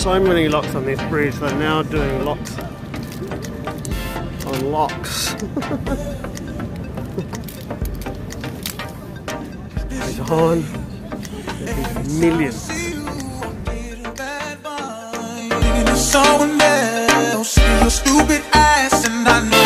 so many locks on this bridge. They're now doing locks on locks. It's on. There's millions. Someone else, your stupid ass, and I know